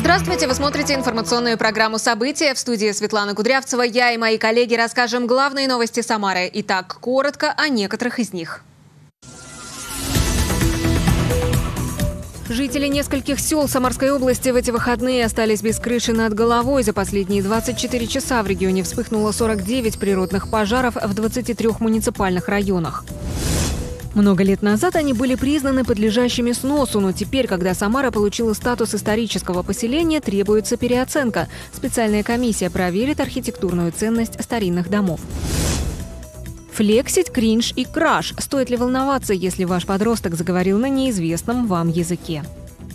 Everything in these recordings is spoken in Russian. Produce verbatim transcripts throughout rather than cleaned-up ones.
Здравствуйте, вы смотрите информационную программу «События». В студии Светлана Кудрявцева. Я и мои коллеги расскажем главные новости Самары. Итак, коротко о некоторых из них. Жители нескольких сел Самарской области в эти выходные остались без крыши над головой. За последние двадцать четыре часа в регионе вспыхнуло сорок девять природных пожаров в двадцати трёх муниципальных районах. Много лет назад они были признаны подлежащими сносу, но теперь, когда Самара получила статус исторического поселения, требуется переоценка. Специальная комиссия проверит архитектурную ценность старинных домов. Флексить, кринж и краш. Стоит ли волноваться, если ваш подросток заговорил на неизвестном вам языке?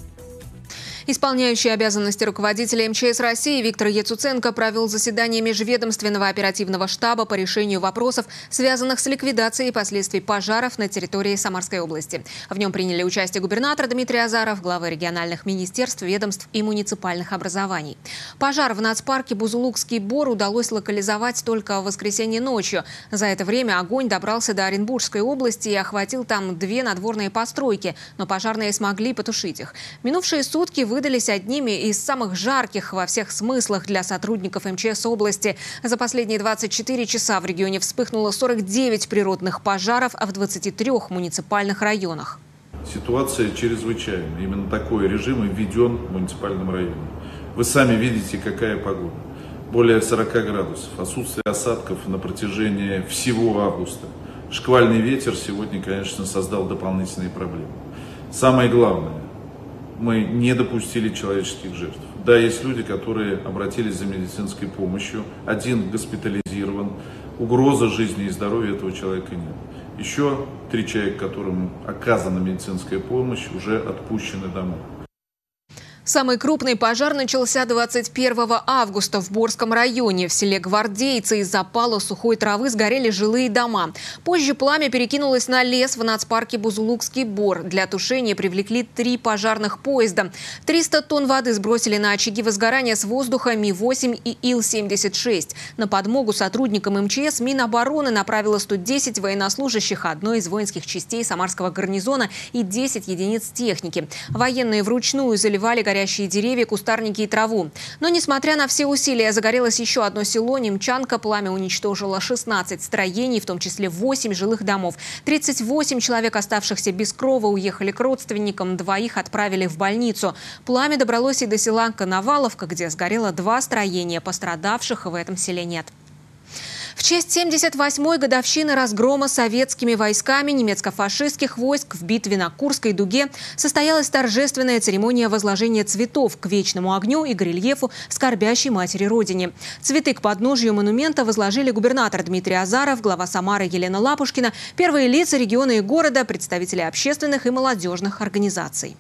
Исполняющий обязанности руководителя эм че эс России Виктор Яцуценко провел заседание межведомственного оперативного штаба по решению вопросов, связанных с ликвидацией последствий пожаров на территории Самарской области. В нем приняли участие губернатор Дмитрий Азаров, главы региональных министерств, ведомств и муниципальных образований. Пожар в нацпарке Бузулукский Бор удалось локализовать только в воскресенье ночью. За это время огонь добрался до Оренбургской области и охватил там две надворные постройки, но пожарные смогли потушить их. Минувшие сутки вы выдались одними из самых жарких во всех смыслах для сотрудников эм че эс области. За последние двадцать четыре часа в регионе вспыхнуло сорок девять природных пожаров, а в двадцати трёх муниципальных районах. Ситуация чрезвычайная. Именно такой режим и введен в муниципальном районе. Вы сами видите, какая погода. Более сорока градусов. Отсутствие осадков на протяжении всего августа. Шквальный ветер сегодня, конечно, создал дополнительные проблемы. Самое главное, мы не допустили человеческих жертв. Да, есть люди, которые обратились за медицинской помощью. Один госпитализирован. Угрозы жизни и здоровья этого человека нет. Еще три человека, которым оказана медицинская помощь, уже отпущены домой. Самый крупный пожар начался двадцать первого августа в Борском районе. В селе Гвардейцы из запала сухой травы сгорели жилые дома. Позже пламя перекинулось на лес в нацпарке Бузулукский Бор. Для тушения привлекли три пожарных поезда. триста тонн воды сбросили на очаги возгорания с воздуха Ми восемь и Ил семьдесят шесть. На подмогу сотрудникам эм че эс Минобороны направила сто десять военнослужащих одной из воинских частей Самарского гарнизона и десять единиц техники. Военные вручную заливали горячие горящие деревья, кустарники и траву. Но, несмотря на все усилия, загорелось еще одно село – Немчанка. Пламя уничтожило шестнадцать строений, в том числе восемь жилых домов. тридцать восемь человек, оставшихся без крова, уехали к родственникам, двоих отправили в больницу. Пламя добралось и до села Коноваловка, где сгорело два строения. Пострадавших в этом селе нет. В честь семьдесят восьмой годовщины разгрома советскими войсками немецко-фашистских войск в битве на Курской дуге состоялась торжественная церемония возложения цветов к вечному огню и горельефу скорбящей матери Родине. Цветы к подножию монумента возложили губернатор Дмитрий Азаров, глава Самары Елена Лапушкина, первые лица региона и города, представители общественных и молодежных организаций.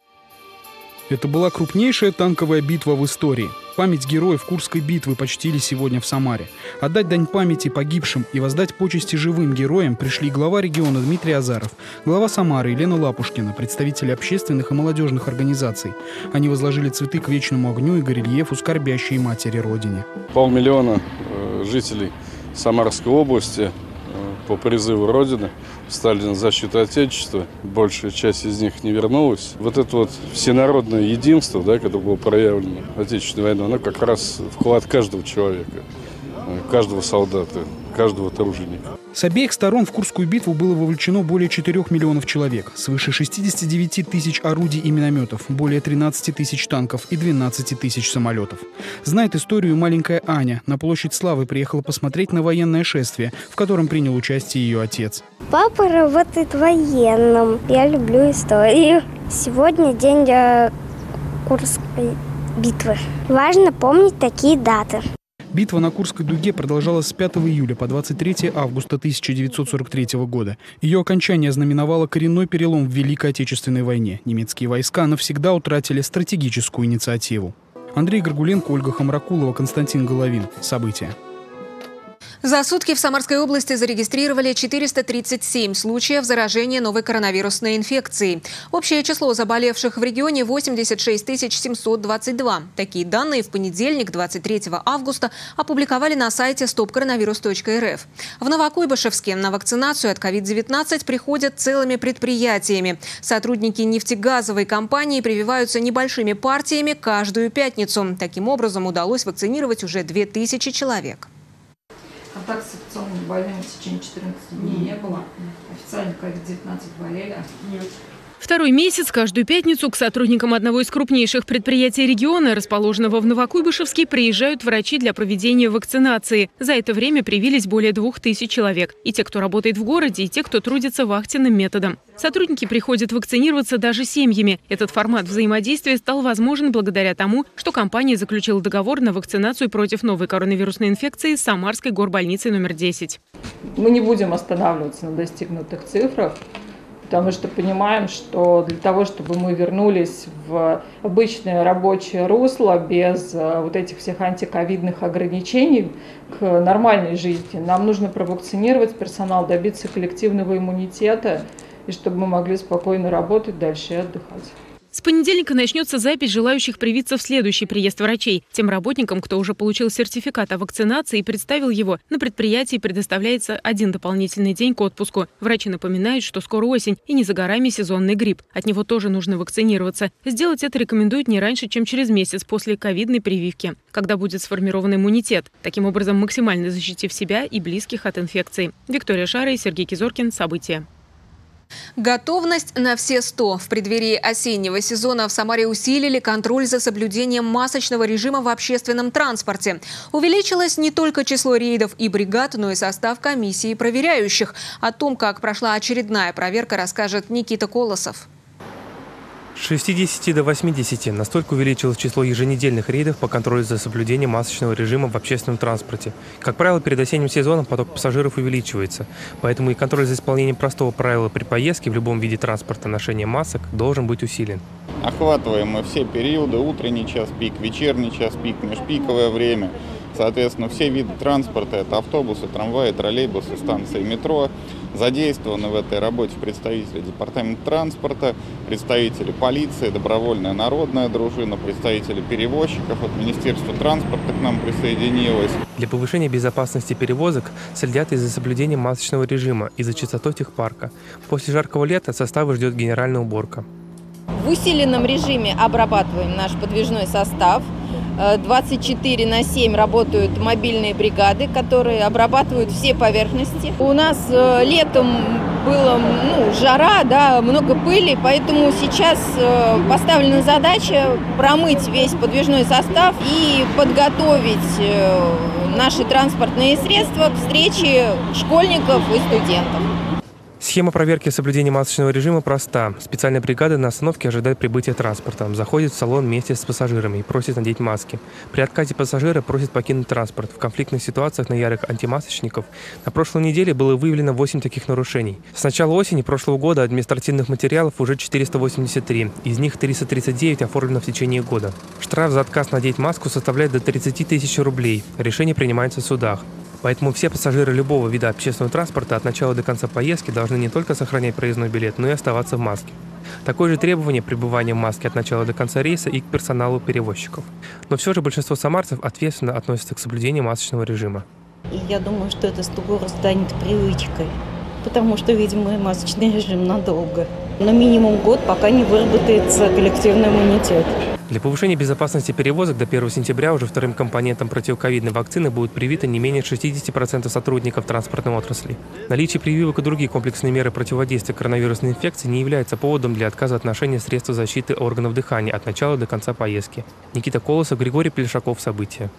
Это была крупнейшая танковая битва в истории. Память героев Курской битвы почтили сегодня в Самаре. Отдать дань памяти погибшим и воздать почести живым героям пришли глава региона Дмитрий Азаров, глава Самары Елена Лапушкина, представители общественных и молодежных организаций. Они возложили цветы к вечному огню и горельефу скорбящей матери Родине. Полмиллиона э, жителей Самарской области по призыву Родины стали на защиту Отечества. Большая часть из них не вернулась. Вот это вот всенародное единство, да, которое было проявлено в Отечественной войне, оно как раз вклад каждого человека, каждого солдата, каждого труженика. С обеих сторон в Курскую битву было вовлечено более четырёх миллионов человек, свыше шестидесяти девяти тысяч орудий и минометов, более тринадцати тысяч танков и двенадцати тысяч самолетов. Знает историю маленькая Аня. На площадь Славы приехала посмотреть на военное шествие, в котором принял участие ее отец. Папа работает военным. Я люблю историю. Сегодня день Курской битвы. Важно помнить такие даты. Битва на Курской дуге продолжалась с пятого июля по двадцать третье августа тысяча девятьсот сорок третьего года. Ее окончание знаменовало коренной перелом в Великой Отечественной войне. Немецкие войска навсегда утратили стратегическую инициативу. Андрей Горгуленко, Ольга Хамракулова, Константин Головин. События. За сутки в Самарской области зарегистрировали четыреста тридцать семь случаев заражения новой коронавирусной инфекцией. Общее число заболевших в регионе – восемьдесят шесть тысяч семьсот двадцать два. Такие данные в понедельник, двадцать третьего августа, опубликовали на сайте стоп коронавирус точка эр эф. В Новокуйбышевске на вакцинацию от ковид девятнадцать приходят целыми предприятиями. Сотрудники нефтегазовой компании прививаются небольшими партиями каждую пятницу. Таким образом, удалось вакцинировать уже две тысячи человек. Контакт с инфекционными больными в течение четырнадцати дней не было. Официально ковид девятнадцать болели. Нет. Второй месяц каждую пятницу к сотрудникам одного из крупнейших предприятий региона, расположенного в Новокуйбышевске, приезжают врачи для проведения вакцинации. За это время привились более двух тысяч человек. И те, кто работает в городе, и те, кто трудится вахтенным методом. Сотрудники приходят вакцинироваться даже семьями. Этот формат взаимодействия стал возможен благодаря тому, что компания заключила договор на вакцинацию против новой коронавирусной инфекции с Самарской горбольницей номер десять. Мы не будем останавливаться на достигнутых цифрах, потому что понимаем, что для того, чтобы мы вернулись в обычное рабочее русло без вот этих всех антиковидных ограничений к нормальной жизни, нам нужно провакцинировать персонал, добиться коллективного иммунитета, и чтобы мы могли спокойно работать дальше и отдыхать. С понедельника начнется запись желающих привиться в следующий приезд врачей. Тем работникам, кто уже получил сертификат о вакцинации и представил его, на предприятии предоставляется один дополнительный день к отпуску. Врачи напоминают, что скоро осень и не за горами сезонный грипп. От него тоже нужно вакцинироваться. Сделать это рекомендуют не раньше, чем через месяц после ковидной прививки, когда будет сформирован иммунитет, таким образом максимально защитив себя и близких от инфекции. Виктория Шара и Сергей Кизоркин. События. Готовность на все сто. В преддверии осеннего сезона в Самаре усилили контроль за соблюдением масочного режима в общественном транспорте. Увеличилось не только число рейдов и бригад, но и состав комиссии проверяющих. О том, как прошла очередная проверка, расскажет Никита Колосов. С шестидесяти до восьмидесяти настолько увеличилось число еженедельных рейдов по контролю за соблюдением масочного режима в общественном транспорте. Как правило, перед осенним сезоном поток пассажиров увеличивается, поэтому и контроль за исполнением простого правила при поездке в любом виде транспорта ношения масок должен быть усилен. Охватываем мы все периоды: утренний час пик, вечерний час пик, межпиковое время. Соответственно, все виды транспорта – это автобусы, трамваи, троллейбусы, станции метро. Задействованы в этой работе представители департамента транспорта, представители полиции, добровольная народная дружина, представители перевозчиков, от Министерства транспорта к нам присоединилось. Для повышения безопасности перевозок следят и за соблюдением масочного режима, и за чистотой техпарка. После жаркого лета составы ждет генеральная уборка. В усиленном режиме обрабатываем наш подвижной состав. двадцать четыре на семь работают мобильные бригады, которые обрабатывают все поверхности. У нас летом было ну, жара, да, много пыли, поэтому сейчас поставлена задача промыть весь подвижной состав и подготовить наши транспортные средства к встрече школьников и студентов. Схема проверки соблюдения масочного режима проста. Специальная бригада на остановке ожидает прибытия транспорта, заходит в салон вместе с пассажирами и просит надеть маски. При отказе пассажира просит покинуть транспорт. В конфликтных ситуациях на ярых антимасочников на прошлой неделе было выявлено восемь таких нарушений. С начала осени прошлого года административных материалов уже четыреста восемьдесят три, из них триста тридцать девять оформлено в течение года. Штраф за отказ надеть маску составляет до тридцати тысяч рублей. Решение принимается в судах. Поэтому все пассажиры любого вида общественного транспорта от начала до конца поездки должны не только сохранять проездной билет, но и оставаться в маске. Такое же требование пребывания в маске от начала до конца рейса и к персоналу перевозчиков. Но все же большинство самарцев ответственно относятся к соблюдению масочного режима. И я думаю, что это скоро станет привычкой, потому что, видимо, масочный режим надолго. Но минимум год, пока не выработается коллективный иммунитет. Для повышения безопасности перевозок до первого сентября уже вторым компонентом противоковидной вакцины будет привито не менее шестидесяти процентов сотрудников транспортной отрасли. Наличие прививок и другие комплексные меры противодействия коронавирусной инфекции не является поводом для отказа от ношения средств защиты органов дыхания от начала до конца поездки. Никита Колосов, Григорий Плешаков. События.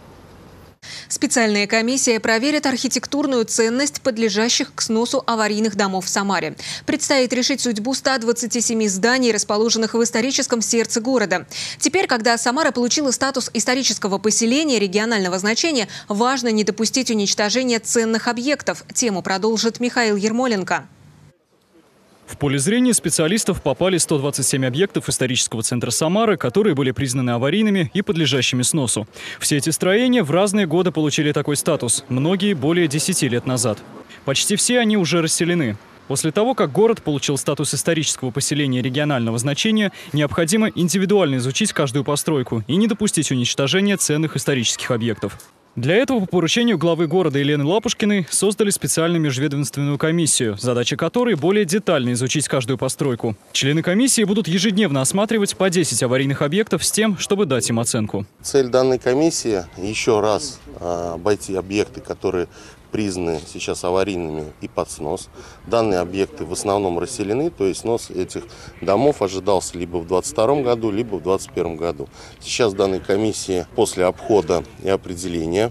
Специальная комиссия проверит архитектурную ценность подлежащих к сносу аварийных домов в Самаре. Предстоит решить судьбу ста двадцати семи зданий, расположенных в историческом сердце города. Теперь, когда Самара получила статус исторического поселения регионального значения, важно не допустить уничтожения ценных объектов. Тему продолжит Михаил Ермоленко. В поле зрения специалистов попали сто двадцать семь объектов исторического центра Самары, которые были признаны аварийными и подлежащими сносу. Все эти строения в разные годы получили такой статус, многие более десяти лет назад. Почти все они уже расселены. После того, как город получил статус исторического поселения регионального значения, необходимо индивидуально изучить каждую постройку и не допустить уничтожения ценных исторических объектов. Для этого по поручению главы города Елены Лапушкиной создали специальную межведомственную комиссию, задача которой более детально изучить каждую постройку. Члены комиссии будут ежедневно осматривать по десять аварийных объектов с тем, чтобы дать им оценку. Цель данной комиссии – еще раз обойти объекты, которые признаны сейчас аварийными и под снос. Данные объекты в основном расселены, то есть снос этих домов ожидался либо в двадцать втором году, либо в двадцать первом году. Сейчас данной комиссии после обхода и определения,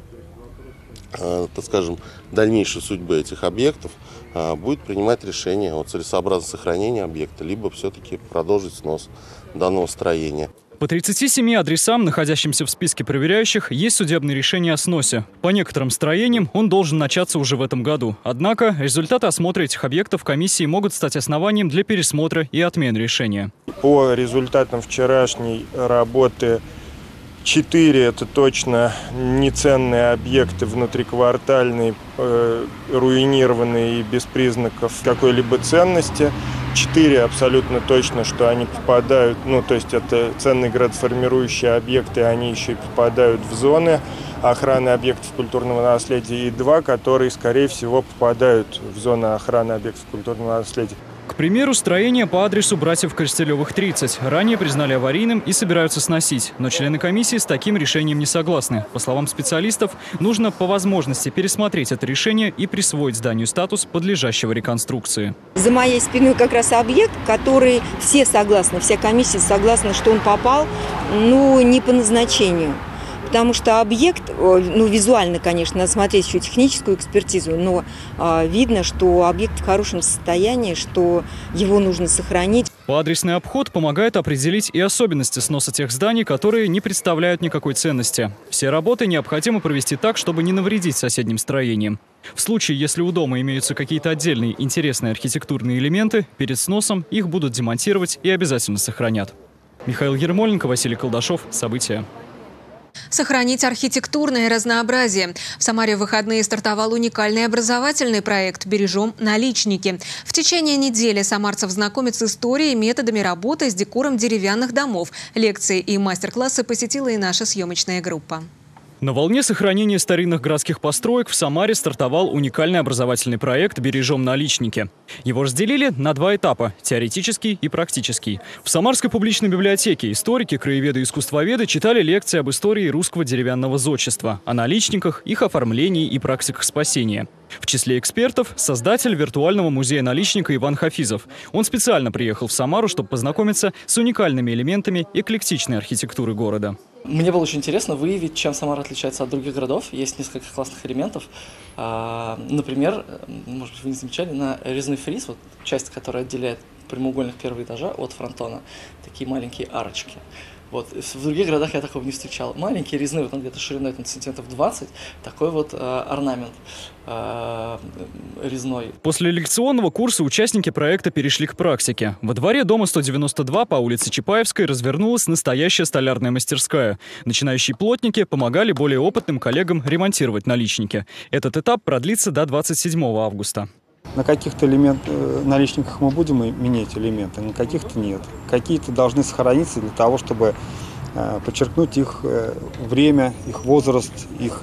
э, так скажем, дальнейшей судьбы этих объектов э, будет принимать решение о целесообразном сохранении объекта, либо все-таки продолжить снос данного строения. По тридцати семи адресам, находящимся в списке проверяющих, есть судебные решения о сносе. По некоторым строениям он должен начаться уже в этом году. Однако результаты осмотра этих объектов комиссии могут стать основанием для пересмотра и отмены решения. По результатам вчерашней работы четыре – это точно неценные объекты внутриквартальные, э, руинированные и без признаков какой-либо ценности. Четыре абсолютно точно, что они попадают, ну то есть это ценные градоформирующие объекты, они еще и попадают в зоны охраны объектов культурного наследия. И два, которые, скорее всего, попадают в зоны охраны объектов культурного наследия. К примеру, строение по адресу братьев Коростелевых, тридцать. Ранее признали аварийным и собираются сносить. Но члены комиссии с таким решением не согласны. По словам специалистов, нужно по возможности пересмотреть это решение и присвоить зданию статус подлежащего реконструкции. За моей спиной как раз объект, который все согласны, вся комиссия согласна, что он попал, ну, не по назначению. Потому что объект, ну, визуально, конечно, надо смотреть еще техническую экспертизу, но э, видно, что объект в хорошем состоянии, что его нужно сохранить. Адресный обход помогает определить и особенности сноса тех зданий, которые не представляют никакой ценности. Все работы необходимо провести так, чтобы не навредить соседним строениям. В случае, если у дома имеются какие-то отдельные интересные архитектурные элементы, перед сносом их будут демонтировать и обязательно сохранят. Михаил Ермоленко, Василий Колдашов. События. Сохранить архитектурное разнообразие. В Самаре в выходные стартовал уникальный образовательный проект «Бережем наличники». В течение недели самарцев знакомят с историей и методами работы с декором деревянных домов. Лекции и мастер-классы посетила и наша съемочная группа. На волне сохранения старинных городских построек в Самаре стартовал уникальный образовательный проект «Бережем наличники». Его разделили на два этапа – теоретический и практический. В Самарской публичной библиотеке историки, краеведы и искусствоведы читали лекции об истории русского деревянного зодчества, о наличниках, их оформлении и практиках спасения. В числе экспертов – создатель виртуального музея наличника Иван Хафизов. Он специально приехал в Самару, чтобы познакомиться с уникальными элементами эклектичной архитектуры города. Мне было очень интересно выявить, чем Самара отличается от других городов. Есть несколько классных элементов. Например, может быть, вы не замечали, на резной фриз, вот часть, которая отделяет прямоугольник первого этажа от фронтона, такие маленькие арочки. Вот. В других городах я такого не встречал. Маленькие резные, вот он где-то шириной там, сантиметров двадцать, такой вот э, орнамент э, резной. После лекционного курса участники проекта перешли к практике. Во дворе дома сто девяносто два по улице Чапаевской развернулась настоящая столярная мастерская. Начинающие плотники помогали более опытным коллегам ремонтировать наличники. Этот этап продлится до двадцать седьмого августа. На каких-то элемент, наличниках мы будем менять элементы, на каких-то нет. Какие-то должны сохраниться для того, чтобы э, подчеркнуть их э, время, их возраст, их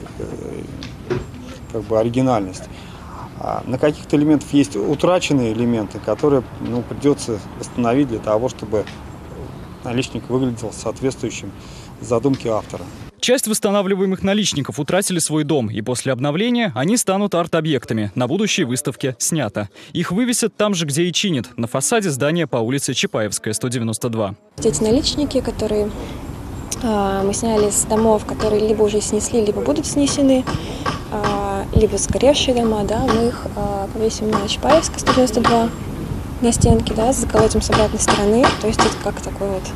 э, как бы оригинальность. А на каких-то элементах есть утраченные элементы, которые ну, придется восстановить для того, чтобы наличник выглядел соответствующим задумке автора. Часть восстанавливаемых наличников утратили свой дом, и после обновления они станут арт-объектами. На будущей выставке снято. Их вывесят там же, где и чинят, на фасаде здания по улице Чапаевская, сто девяносто два. Эти наличники, которые э, мы сняли с домов, которые либо уже снесли, либо будут снесены, э, либо сгоревшие дома, да, мы их э, повесим на Чапаевской, сто девяносто два, на стенке, да, заколотим с обратной стороны. То есть это как такой вот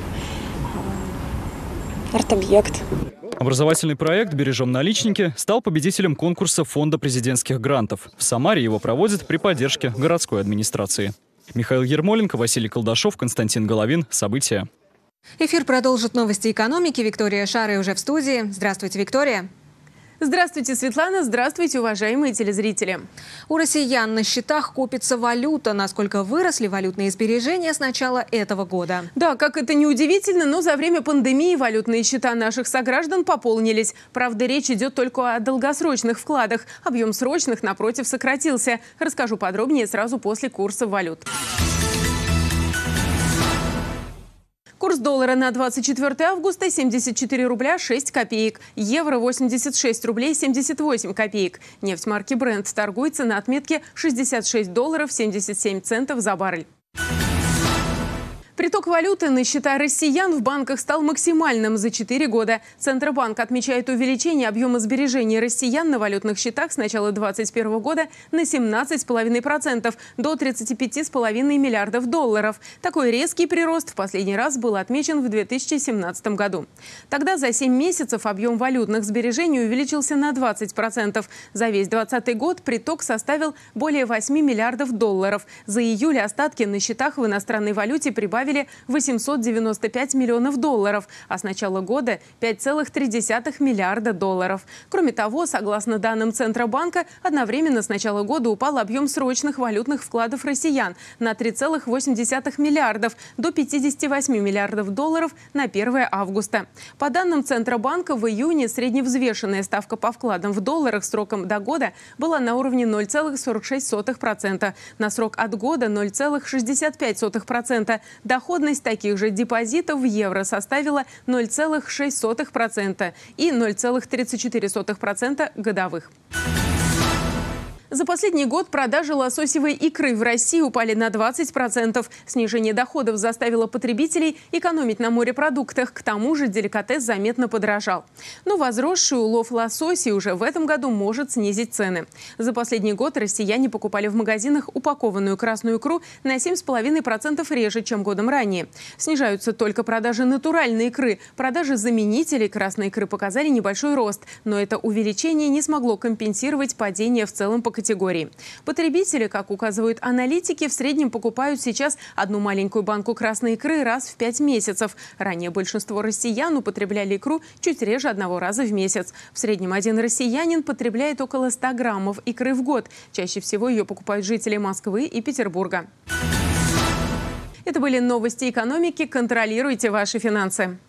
э, арт-объект. Образовательный проект «Бережем наличники» стал победителем конкурса Фонда президентских грантов. В Самаре его проводят при поддержке городской администрации. Михаил Ермоленко, Василий Колдашов, Константин Головин. События. Эфир продолжит новости экономики. Виктория Шары уже в студии. Здравствуйте, Виктория. Здравствуйте, Светлана. Здравствуйте, уважаемые телезрители. У россиян на счетах копится валюта. Насколько выросли валютные сбережения с начала этого года? Да, как это ни удивительно, но за время пандемии валютные счета наших сограждан пополнились. Правда, речь идет только о долгосрочных вкладах. Объем срочных, напротив, сократился. Расскажу подробнее сразу после курса валют. Курс доллара на двадцать четвёртое августа – семьдесят четыре рубля шесть копеек. Евро – восемьдесят шесть рублей семьдесят восемь копеек. Нефть марки Brent торгуется на отметке шестьдесят шесть долларов семьдесят семь центов за баррель. Приток валюты на счета россиян в банках стал максимальным за четыре года. Центробанк отмечает увеличение объема сбережений россиян на валютных счетах с начала две тысячи двадцать первого года на семнадцать целых пять десятых процента до тридцати пяти целых пяти десятых миллиардов долларов. Такой резкий прирост в последний раз был отмечен в две тысячи семнадцатом году. Тогда за семь месяцев объем валютных сбережений увеличился на двадцать процентов. За весь двадцатый год приток составил более восьми миллиардов долларов. За июль остатки на счетах в иностранной валюте прибавили восемьсот девяносто пять миллионов долларов, а с начала года пять целых три десятых миллиарда долларов. Кроме того, согласно данным Центробанка, одновременно с начала года упал объем срочных валютных вкладов россиян на три целых восемь десятых миллиардов до пятидесяти восьми миллиардов долларов на первое августа. По данным Центробанка, в июне средневзвешенная ставка по вкладам в долларах сроком до года была на уровне ноль целых сорок шесть сотых процента, на срок от года ноль целых шестьдесят пять сотых процента. Доходность таких же депозитов в евро составила ноль целых шесть сотых процента и ноль целых тридцать четыре сотых процента годовых. За последний год продажи лососевой икры в России упали на двадцать процентов. Снижение доходов заставило потребителей экономить на морепродуктах. К тому же деликатес заметно подорожал. Но возросший улов лососей уже в этом году может снизить цены. За последний год россияне покупали в магазинах упакованную красную икру на семь целых пять десятых процента реже, чем годом ранее. Снижаются только продажи натуральной икры. Продажи заменителей красной икры показали небольшой рост. Но это увеличение не смогло компенсировать падение в целом по категории. Потребители, как указывают аналитики, в среднем покупают сейчас одну маленькую банку красной икры раз в пять месяцев. Ранее большинство россиян употребляли икру чуть реже одного раза в месяц. В среднем один россиянин потребляет около ста граммов икры в год. Чаще всего ее покупают жители Москвы и Петербурга. Это были новости экономики. Контролируйте ваши финансы.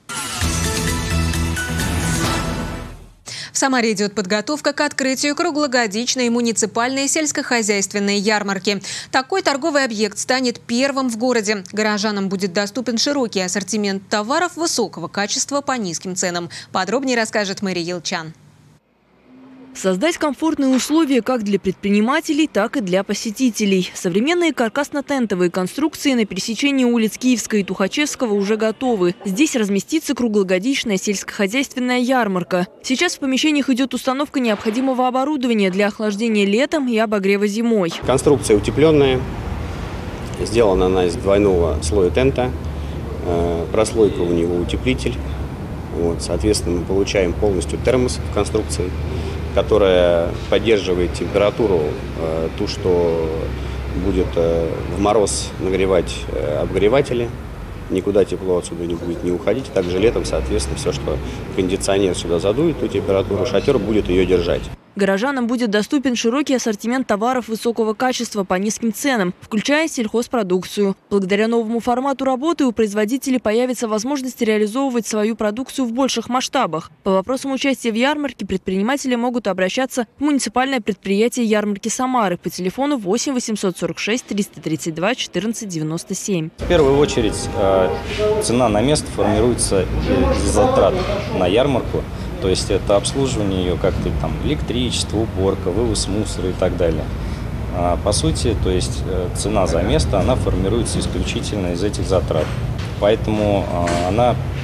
В Самаре идет подготовка к открытию круглогодичной муниципальной сельскохозяйственной ярмарки. Такой торговый объект станет первым в городе. Горожанам будет доступен широкий ассортимент товаров высокого качества по низким ценам. Подробнее расскажет Мария Елчан. Создать комфортные условия как для предпринимателей, так и для посетителей. Современные каркасно-тентовые конструкции на пересечении улиц Киевского и Тухачевского уже готовы. Здесь разместится круглогодичная сельскохозяйственная ярмарка. Сейчас в помещениях идет установка необходимого оборудования для охлаждения летом и обогрева зимой. Конструкция утепленная. Сделана она из двойного слоя тента. Прослойка у него утеплитель. Вот, соответственно, мы получаем полностью термос в конструкции, которая поддерживает температуру, э, ту, что будет э, в мороз нагревать э, обогреватели. Никуда тепло отсюда не будет не уходить. Также летом, соответственно, все, что кондиционер сюда задует, ту температуру, шатер будет ее держать. Горожанам будет доступен широкий ассортимент товаров высокого качества по низким ценам, включая сельхозпродукцию. Благодаря новому формату работы у производителей появится возможность реализовывать свою продукцию в больших масштабах. По вопросам участия в ярмарке предприниматели могут обращаться в муниципальное предприятие ярмарки Самары по телефону восемь восемьсот сорок шесть триста тридцать два четырнадцать девяносто семь. В первую очередь цена на место формируется из затрат на ярмарку. То есть это обслуживание ее, как-то там электричество, уборка, вывоз мусора и так далее. А по сути, то есть цена за место, она формируется исключительно из этих затрат. Поэтому она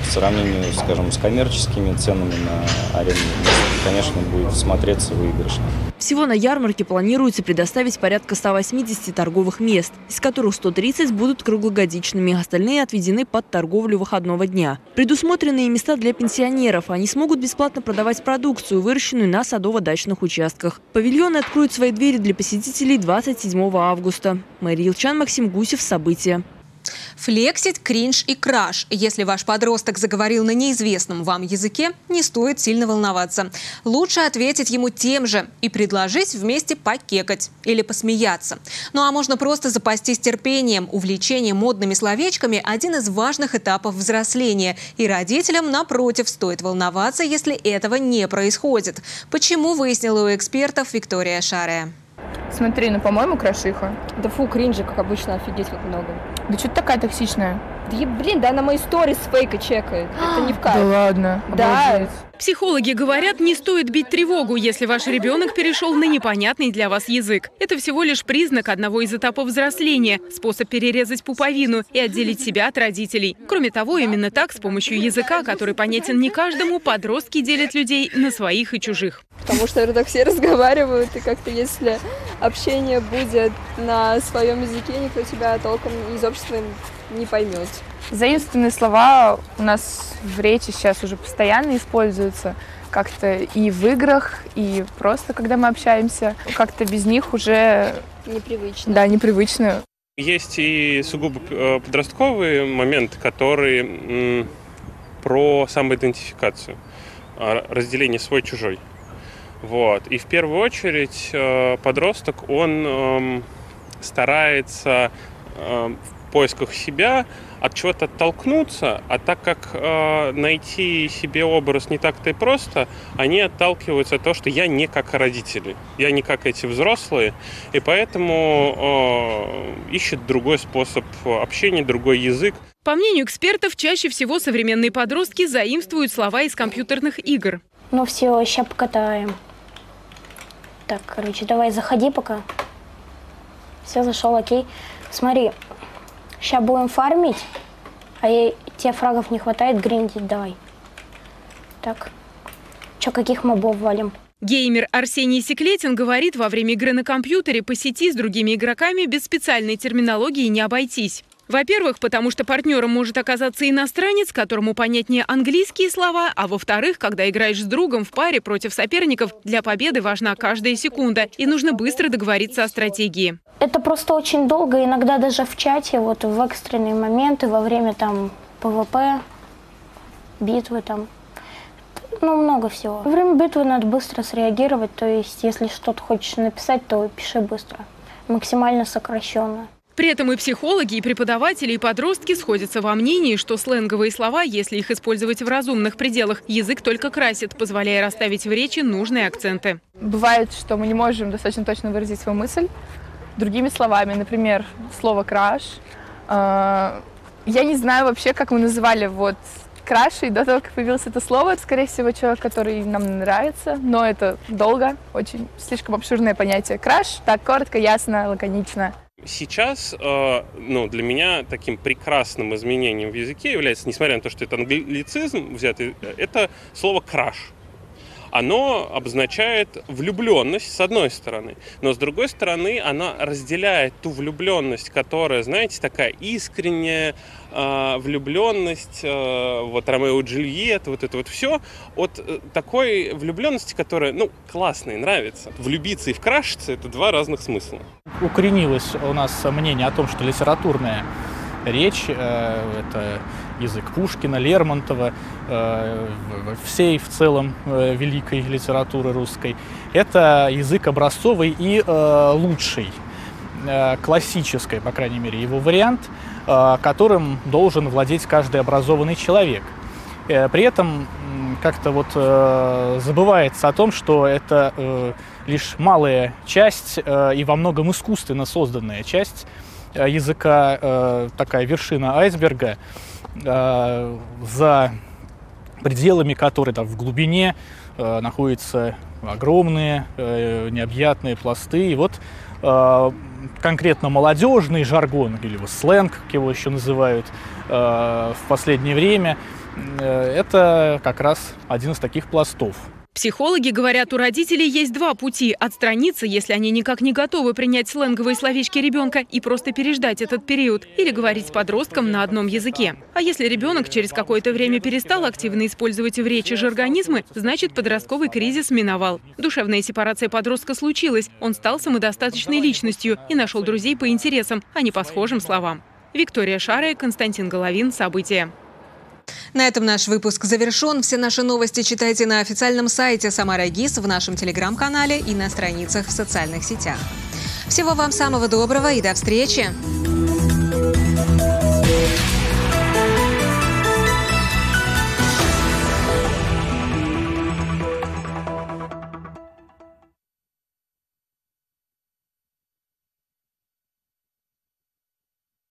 по сравнению, скажем, с коммерческими ценами на аренду, конечно, будет смотреться выигрышно. Всего на ярмарке планируется предоставить порядка ста восьмидесяти торговых мест, из которых сто тридцать будут круглогодичными, остальные отведены под торговлю выходного дня. Предусмотрены и места для пенсионеров. Они смогут бесплатно продавать продукцию, выращенную на садово-дачных участках. Павильоны откроют свои двери для посетителей двадцать седьмого августа. Мария Илчан, Максим Гусев. События. Флексить, кринж и краш. Если ваш подросток заговорил на неизвестном вам языке, не стоит сильно волноваться. Лучше ответить ему тем же и предложить вместе покекать или посмеяться. Ну а можно просто запастись терпением. Увлечение модными словечками – один из важных этапов взросления. И родителям, напротив, стоит волноваться, если этого не происходит. Почему, выяснила у экспертов Виктория Шарая. Смотри, ну, по-моему, крашиха. Да фу, кринжа, как обычно, офигеть, как много. Да что ты такая токсичная? Да е, блин, да она мои сторис с фейка чекает. Это не в кайф. Да ладно. Да. Обалдеть. Психологи говорят, не стоит бить тревогу, если ваш ребенок перешел на непонятный для вас язык. Это всего лишь признак одного из этапов взросления, способ перерезать пуповину и отделить себя от родителей. Кроме того, именно так, с помощью языка, который понятен не каждому, подростки делят людей на своих и чужих. Потому что так все разговаривают, и как-то если общение будет на своем языке, никто тебя толком из общества не поймет. Заимствованные слова у нас в речи сейчас уже постоянно используются. Как-то и в играх, и просто когда мы общаемся. Как-то без них уже... Непривычно. Да, непривычно. Есть и сугубо подростковые моменты, которые м, про самоидентификацию, разделение свой-чужой. Вот. И в первую очередь подросток, он э, старается э, в поисках себя от чего-то оттолкнуться, а так как э, найти себе образ не так-то и просто, они отталкиваются от того, что я не как родители, я не как эти взрослые, и поэтому э, ищет другой способ общения, другой язык. По мнению экспертов, чаще всего современные подростки заимствуют слова из компьютерных игр. Ну все, сейчас покатаем. Так, короче, давай заходи пока. Все, зашел, окей. Смотри, сейчас будем фармить, а ей, тебе фрагов не хватает, гриндить давай. Так, че, каких мобов валим? Геймер Арсений Секлетин говорит, во время игры на компьютере по сети с другими игроками без специальной терминологии не обойтись. Во-первых, потому что партнером может оказаться иностранец, которому понятнее английские слова, а во-вторых, когда играешь с другом в паре против соперников, для победы важна каждая секунда, и нужно быстро договориться о стратегии. Это просто очень долго, иногда даже в чате, вот в экстренные моменты, во время там ПВП, битвы там, ну много всего. Во время битвы надо быстро среагировать, то есть если что-то хочешь написать, то пиши быстро, максимально сокращенно. При этом и психологи, и преподаватели, и подростки сходятся во мнении, что сленговые слова, если их использовать в разумных пределах, язык только красит, позволяя расставить в речи нужные акценты. Бывает, что мы не можем достаточно точно выразить свою мысль другими словами. Например, слово «краш». Я не знаю вообще, как мы называли вот крашей до того, как появилось это слово. Скорее всего, человек, который нам нравится, но это долго, очень слишком обширное понятие. Краш, так коротко, ясно, лаконично. Сейчас э, ну, для меня таким прекрасным изменением в языке является, несмотря на то, что это англицизм взятый, это слово «краш». Оно обозначает влюбленность, с одной стороны, но с другой стороны она разделяет ту влюбленность, которая, знаете, такая искренняя э, влюбленность, э, вот Ромео и Джульетта, вот это вот все, от э, такой влюбленности, которая, ну, классная, нравится. Влюбиться и вкрашиться – это два разных смысла. Укоренилось у нас мнение о том, что литературная речь э, – это язык Пушкина, Лермонтова, э, всей в целом э, великой литературы русской. Это язык образцовый и э, лучший, э, классический, по крайней мере, его вариант, э, которым должен владеть каждый образованный человек. Э, при этом как-то вот э, забывается о том, что это э, лишь малая часть э, и во многом искусственно созданная часть э, языка, э, такая вершина айсберга, э, за пределами которой, там, в глубине э, находятся огромные э, необъятные пласты. И вот э, конкретно молодежный жаргон, или сленг, как его еще называют э, в последнее время, это как раз один из таких пластов. Психологи говорят, у родителей есть два пути – отстраниться, если они никак не готовы принять сленговые словечки ребенка и просто переждать этот период, или говорить с подростком на одном языке. А если ребенок через какое-то время перестал активно использовать в речи жаргонизмы, значит, подростковый кризис миновал. Душевная сепарация подростка случилась, он стал самодостаточной личностью и нашел друзей по интересам, а не по схожим словам. Виктория Шарая, Константин Головин. События. На этом наш выпуск завершен. Все наши новости читайте на официальном сайте Самара ГИС, в нашем телеграм-канале и на страницах в социальных сетях. Всего вам самого доброго и до встречи!